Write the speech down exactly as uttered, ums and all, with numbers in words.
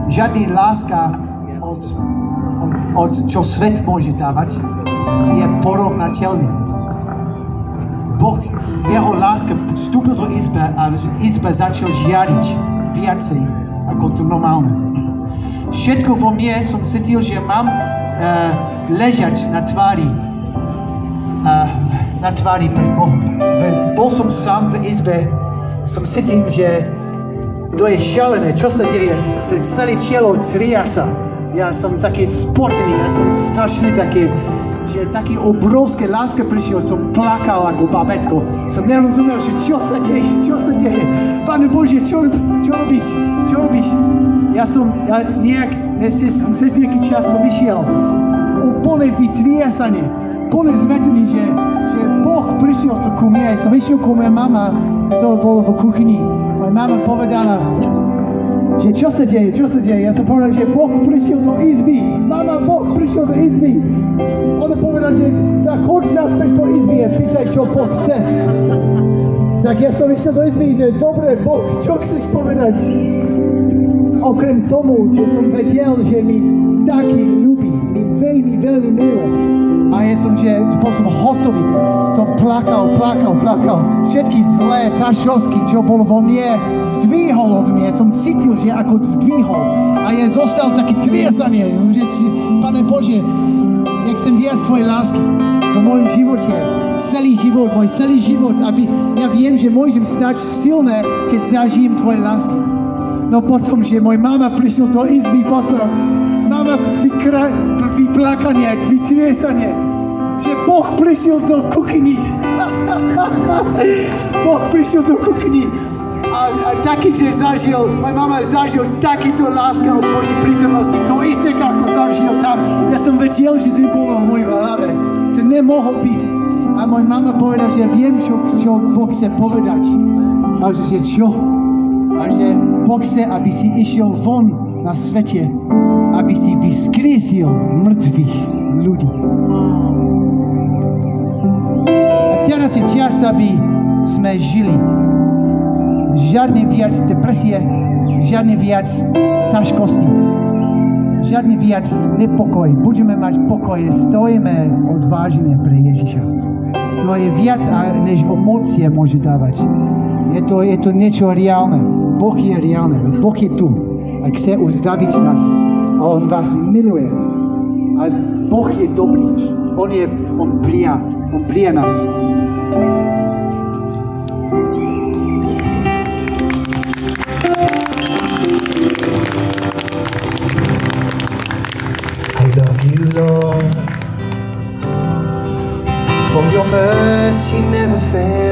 Žádný láska od, od, od čo svet môže dávať, je porovnateľný. Boh, jeho láska vstúpil do izby a izba začal žiariť viacej ako to normálne. Všetko vo mne som cítil, že mám uh, ležať na tvári, uh, na tvári pred Bohom. Bol som sám v izbe, som cítil, že to je šialené, čo sa deje, celé telo tria sa. Ja som taký spotený, ja som strašne taký, že taký obrovské láska prišiel, som plakal ako babetko. Som nerozumel, že čo sa deje, čo sa deje. Pane Bože, čo, čo robiť, čo robíš? Ja som, ja nejak, cez nejaký čas som išiel úplne vytriasanie, úplne zmetený, že, že Boh prišiel tu ku mne. Som išiel ku mojej mama, to bolo v kuchyni. Moja mama povedala, že čo sa deje, čo sa deje. Ja som povedal, že Boh prišiel do izby. Mama, Boh prišiel do izby. Ona povedala, že tak choď naspäť do izby a pýtaj, čo Boh chce. Tak ja som išiel do izby, že dobre, Boh, čo chceš povedať? Okrem tomu, že som vedel, že mi taký ľúbi, mi veľmi, veľmi miluje. A ja som, že bol som hotový. Som plakal, plakal, plakal. Všetky zlé tašosky, čo bolo vo mne, zdvihol od mňa. Som cítil, že ako zdvihol. A ja zostal taký triasanie. Som, že, Pane Bože, ja chcem viac tvojej lásky v mojom živote. Celý život, môj celý život. Aby ja viem, že môžem stať silné, keď zažijem tvojej lásky. No potom, že môj mama prišla do izby potom. Mama vykra... vyplakanie, vytriesanie. Že Boh prišiel do kuchyni. Boh prišiel do kuchyni. A, a taký, že zažil, moja mama zažil takýto láska od Božej prítomnosti. To isté, ako zažil tam. Ja som vedel, že to bolo v mojej hlave. To nemohol byť. A moja mama povedala, že viem, čo, čo Boh chce povedať. A že čo? A že Boh chce, aby si išiel von na svete, aby si vyskresil mŕtvych ľudí. A teraz je čas, aby sme žili. Žiadne viac depresie, žiadne viac ťažkosti, žiadne viac nepokoj. Budeme mať pokoj, stojíme odvážne pre Ježiša. To je viac, než emócie môže dávať. Je to, je to niečo reálne. Boh je reálne. Boh je tu a chce uzdraviť nás. A on vás miluje. A Boh je dobrý. On je, on prija, on prija nás. I love you, Lord, for your mercy never fails.